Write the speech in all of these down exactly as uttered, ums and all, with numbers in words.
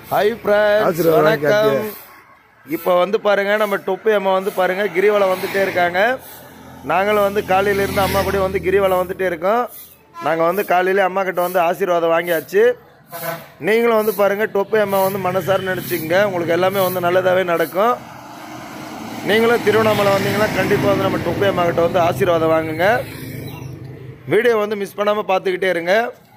Hi friends, வணக்கம். இப்போ வந்து பாருங்க, நம்ம டொப்பு அம்மா வந்து பாருங்க கிரிவலம் வந்துட்டே இருக்காங்க. நாங்களும் வந்து காலையிலேருந்து அம்மா கூட வந்து கிரிவலம் வந்துட்டே இருக்கோம். நாங்கள் வந்து காலையிலே அம்மா கிட்ட வந்து ஆசீர்வாதம் வாங்கியாச்சு. நீங்களும் வந்து பாருங்க, டொப்பு அம்மா வந்து மனசார நினச்சிக்கங்க, உங்களுக்கு எல்லாமே வந்து நல்லதாகவே நடக்கும். நீங்களும் திருவண்ணாமலை வந்தீங்கன்னா கண்டிப்பாக வந்து நம்ம டொப்பு அம்மா கிட்ட வந்து ஆசீர்வாதம் வாங்குங்க. வீடியோ வந்து மிஸ் பண்ணாமல் பார்த்துக்கிட்டே இருங்க.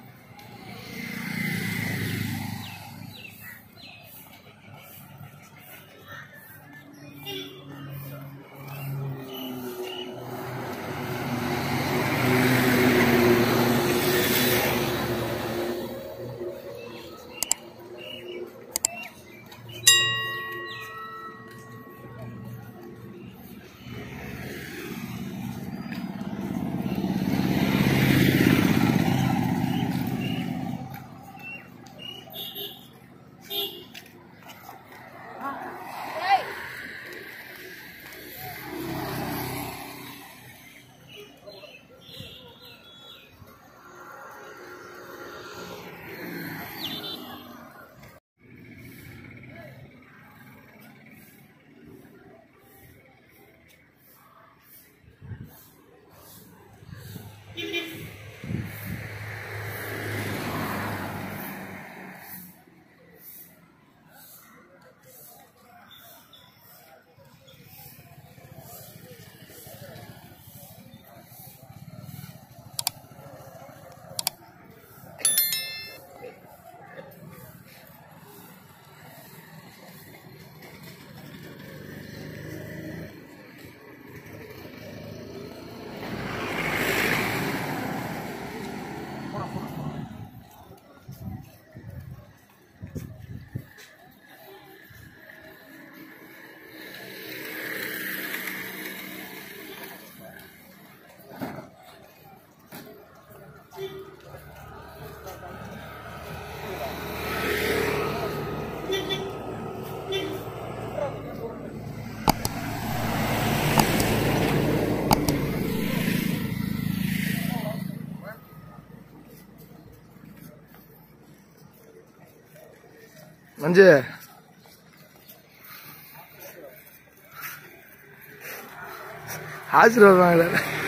மஞ்சு ஆசீர்வாதம் வாங்கல.